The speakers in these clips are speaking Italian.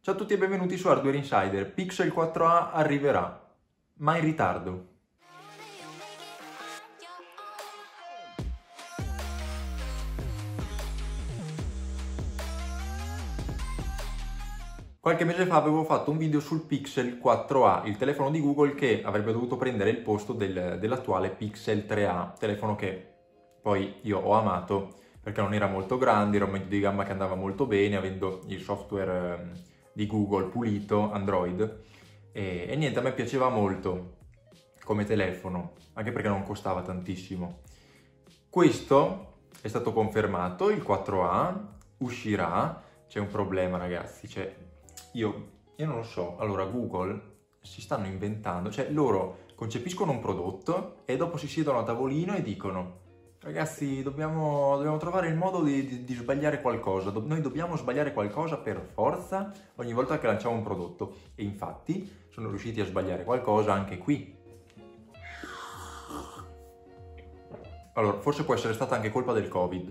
Ciao a tutti e benvenuti su Hardware Insider. Pixel 4a arriverà, ma in ritardo. Qualche mese fa avevo fatto un video sul Pixel 4a, il telefono di Google che avrebbe dovuto prendere il posto dell'attuale Pixel 3a, telefono che poi io ho amato perché non era molto grande, era un medio di gamma che andava molto bene, avendo il software di Google pulito, Android, e niente, a me piaceva molto come telefono, anche perché non costava tantissimo. Questo è stato confermato, il 4a uscirà. C'è un problema, ragazzi, io non lo so. Allora, Google si stanno inventando, loro concepiscono un prodotto e dopo si siedono a tavolino e dicono: ragazzi, dobbiamo trovare il modo di sbagliare qualcosa, noi dobbiamo sbagliare qualcosa per forza ogni volta che lanciamo un prodotto. E infatti sono riusciti a sbagliare qualcosa anche qui. Allora, forse può essere stata anche colpa del Covid,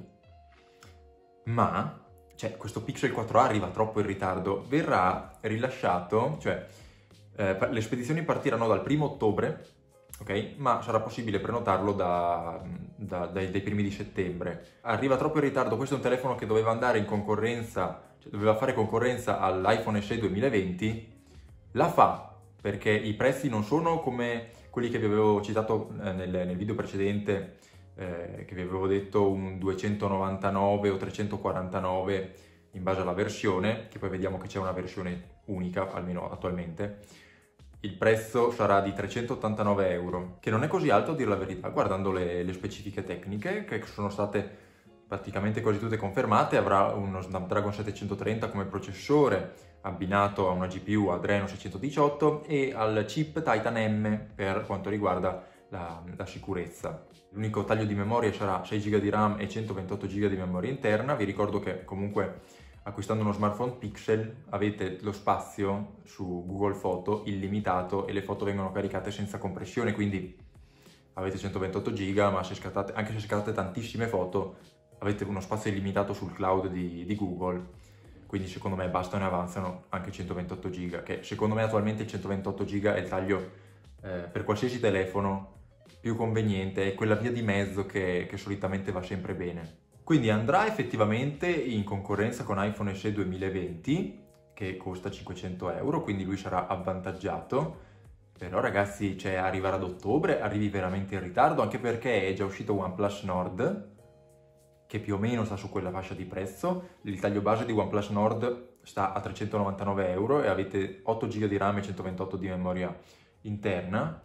ma questo Pixel 4a arriva troppo in ritardo. Verrà rilasciato, le spedizioni partiranno dal 1° ottobre, ok? Ma sarà possibile prenotarlo dai primi di settembre. Arriva troppo in ritardo. Questo è un telefono che doveva andare in concorrenza, doveva fare concorrenza all'iPhone SE 2020. La fa, perché i prezzi non sono come quelli che vi avevo citato nel video precedente, che vi avevo detto un 299 o 349 in base alla versione, che poi vediamo che c'è una versione unica, almeno attualmente. Il prezzo sarà di 389 euro, che non è così alto a dire la verità, guardando le specifiche tecniche, che sono state praticamente quasi tutte confermate. Avrà uno Snapdragon 730 come processore, abbinato a una GPU Adreno 618 e al chip Titan M per quanto riguarda la sicurezza. L'unico taglio di memoria sarà 6 GB di RAM e 128 GB di memoria interna. Vi ricordo che comunque acquistando uno smartphone Pixel avete lo spazio su Google Foto illimitato e le foto vengono caricate senza compressione, quindi avete 128 GB, ma anche se scattate tantissime foto avete uno spazio illimitato sul cloud di Google, quindi secondo me bastano e avanzano anche 128 GB, che secondo me attualmente il 128 GB è il taglio per qualsiasi telefono più conveniente, è quella via di mezzo che solitamente va sempre bene. Quindi andrà effettivamente in concorrenza con iPhone SE 2020, che costa 500 euro, quindi lui sarà avvantaggiato. Però ragazzi, arriverà ad ottobre, arrivi veramente in ritardo, anche perché è già uscito OnePlus Nord, che più o meno sta su quella fascia di prezzo. Il taglio base di OnePlus Nord sta a 399 euro e avete 8 GB di RAM e 128 di memoria interna.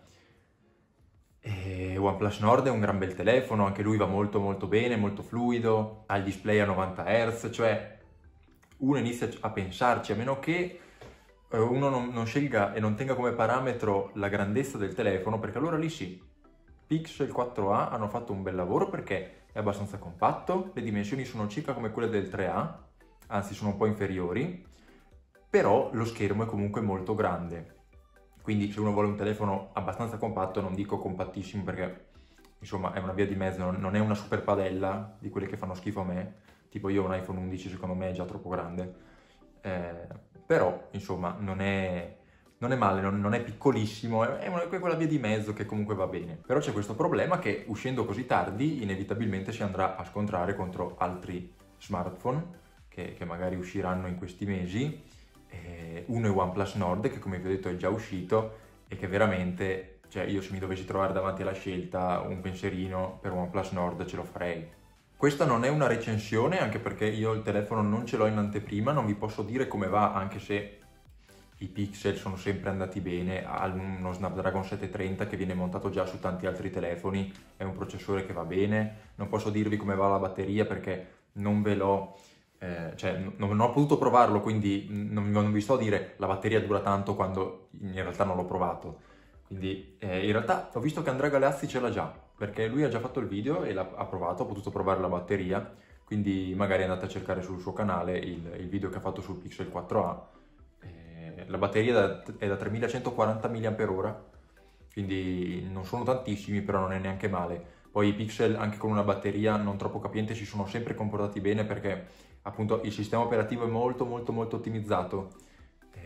E OnePlus Nord è un gran bel telefono, anche lui va molto molto bene, molto fluido, ha il display a 90 Hz, uno inizia a pensarci, a meno che uno non scelga e non tenga come parametro la grandezza del telefono, perché allora lì sì, Pixel 4a hanno fatto un bel lavoro perché è abbastanza compatto, le dimensioni sono circa come quelle del 3a, anzi sono un po' inferiori, però lo schermo è comunque molto grande. Quindi se uno vuole un telefono abbastanza compatto, non dico compattissimo perché insomma è una via di mezzo, non è una super padella di quelle che fanno schifo a me, tipo io ho un iPhone 11, secondo me è già troppo grande, però insomma non è male, non è piccolissimo, è quella via di mezzo che comunque va bene. Però c'è questo problema che uscendo così tardi inevitabilmente si andrà a scontrare contro altri smartphone che magari usciranno in questi mesi. Uno è OnePlus Nord, che come vi ho detto è già uscito e che veramente, io se mi dovessi trovare davanti alla scelta un pensierino per OnePlus Nord ce lo farei. Questa non è una recensione, anche perché io il telefono non ce l'ho in anteprima, non vi posso dire come va, anche se i Pixel sono sempre andati bene. Ha uno Snapdragon 730 che viene montato già su tanti altri telefoni, è un processore che va bene. Non posso dirvi come va la batteria perché non ve l'ho... non ho potuto provarlo, quindi non vi sto a dire la batteria dura tanto quando in realtà non l'ho provato. Quindi in realtà ho visto che Andrea Galeazzi ce l'ha già, perché lui ha già fatto il video e ha provato, ha potuto provare la batteria, quindi magari andate a cercare sul suo canale il video che ha fatto sul Pixel 4a. La batteria è da 3140 mAh, quindi non sono tantissimi, però non è neanche male. Poi i Pixel anche con una batteria non troppo capiente si sono sempre comportati bene perché appunto il sistema operativo è molto ottimizzato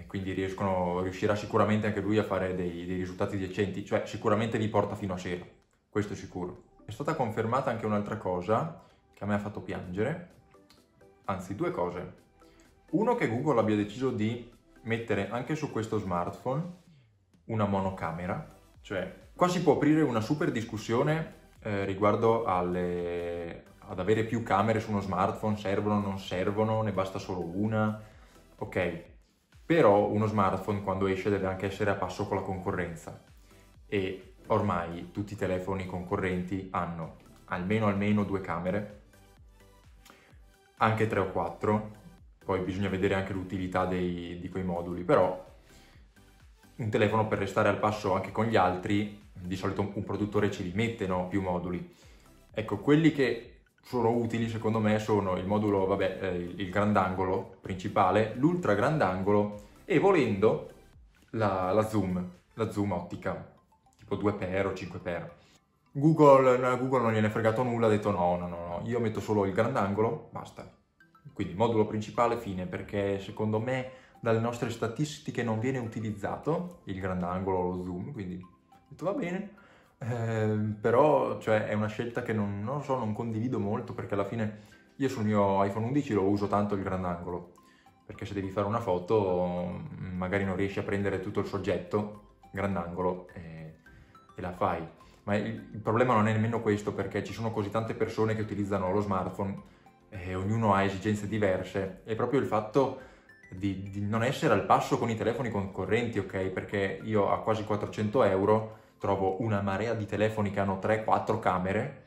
quindi riuscirà sicuramente anche lui a fare dei risultati decenti, cioè sicuramente vi porta fino a sera, questo è sicuro. È stata confermata anche un'altra cosa che a me ha fatto piangere, anzi due cose. Uno, che Google abbia deciso di mettere anche su questo smartphone una monocamera, cioè qua si può aprire una super discussione riguardo ad avere più camere su uno smartphone, servono, non servono, ne basta solo una, ok, però uno smartphone quando esce deve anche essere a passo con la concorrenza e ormai tutti i telefoni concorrenti hanno almeno due camere, anche 3 o 4, poi bisogna vedere anche l'utilità di quei moduli, però un telefono per restare al passo anche con gli altri, di solito un produttore ci li mette, no? Più moduli. Ecco, quelli che sono utili secondo me sono il modulo, vabbè, il grandangolo principale, l'ultra grandangolo e volendo la zoom ottica, tipo 2x o 5x. Google non gliene è fregato nulla, ha detto no, io metto solo il grandangolo, basta. Quindi modulo principale, fine, perché secondo me dalle nostre statistiche non viene utilizzato il grandangolo o lo zoom, quindi ho detto va bene, però cioè, è una scelta che non lo so, non condivido molto, perché alla fine io sul mio iPhone 11 lo uso tanto il grandangolo, perché se devi fare una foto magari non riesci a prendere tutto il soggetto grandangolo e la fai. Ma il problema non è nemmeno questo, perché ci sono così tante persone che utilizzano lo smartphone e ognuno ha esigenze diverse, è proprio il fatto di non essere al passo con i telefoni concorrenti, ok? Perché io a quasi 400 euro trovo una marea di telefoni che hanno 3-4 camere,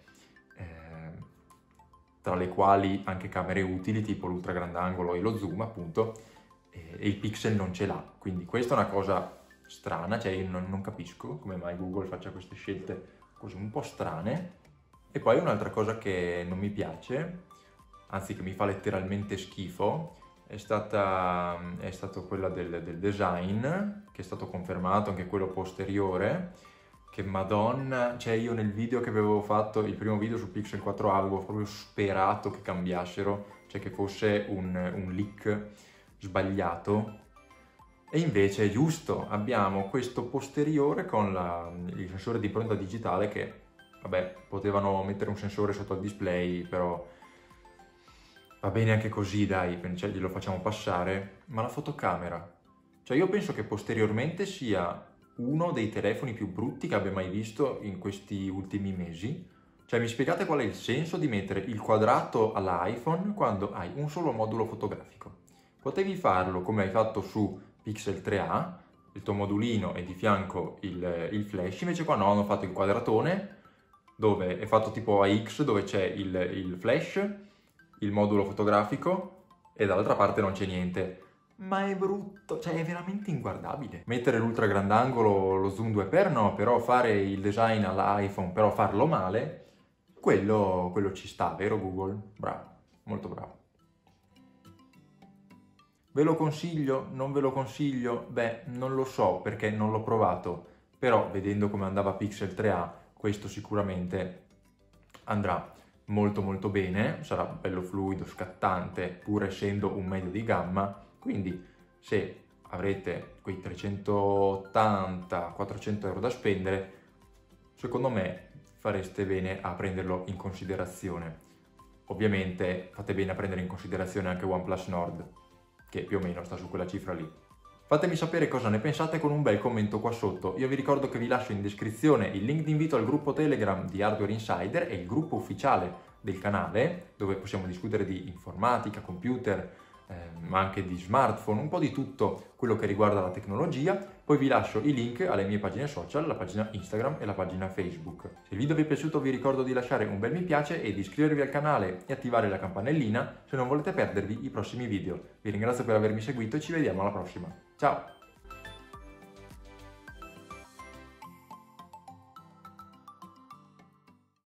tra le quali anche camere utili tipo l'ultra grandangolo e lo zoom appunto, e il Pixel non ce l'ha, quindi questa è una cosa strana, cioè io non capisco come mai Google faccia queste scelte così un po' strane. E poi un'altra cosa che non mi piace, anzi che mi fa letteralmente schifo, è stato quella del design, che è stato confermato anche quello posteriore, che madonna, cioè io nel video che avevo fatto, il primo video su Pixel 4a, avevo proprio sperato che cambiassero, cioè che fosse un leak sbagliato, e invece è giusto, abbiamo questo posteriore con il sensore di impronta digitale che, vabbè, potevano mettere un sensore sotto il display, però va bene anche così, dai, cioè glielo facciamo passare. Ma la fotocamera, cioè io penso che posteriormente sia uno dei telefoni più brutti che abbia mai visto in questi ultimi mesi. Cioè mi spiegate qual è il senso di mettere il quadrato all'iPhone quando hai un solo modulo fotografico? Potevi farlo come hai fatto su Pixel 3a, il tuo modulino e di fianco il flash, invece qua no, hanno fatto il quadratone dove è fatto tipo AX, dove c'è il flash, il modulo fotografico e dall'altra parte non c'è niente. Ma è brutto, cioè è veramente inguardabile. Mettere l'ultra grandangolo, lo zoom 2x no, però fare il design all'iPhone, però farlo male, quello ci sta, vero Google? Bravo, molto bravo. Ve lo consiglio? Non ve lo consiglio? Beh, non lo so perché non l'ho provato, però vedendo come andava Pixel 3a, questo sicuramente andrà molto bene, sarà bello fluido, scattante, pur essendo un medio di gamma, quindi se avrete quei 380-400 euro da spendere, secondo me fareste bene a prenderlo in considerazione. Ovviamente fate bene a prendere in considerazione anche OnePlus Nord, che più o meno sta su quella cifra lì. Fatemi sapere cosa ne pensate con un bel commento qua sotto. Io vi ricordo che vi lascio in descrizione il link di invito al gruppo Telegram di Hardware Insider e il gruppo ufficiale del canale, dove possiamo discutere di informatica, computer, ma anche di smartphone, un po' di tutto quello che riguarda la tecnologia. Poi vi lascio i link alle mie pagine social, la pagina Instagram e la pagina Facebook. Se il video vi è piaciuto vi ricordo di lasciare un bel mi piace e di iscrivervi al canale e attivare la campanellina se non volete perdervi i prossimi video. Vi ringrazio per avermi seguito e ci vediamo alla prossima. Ciao!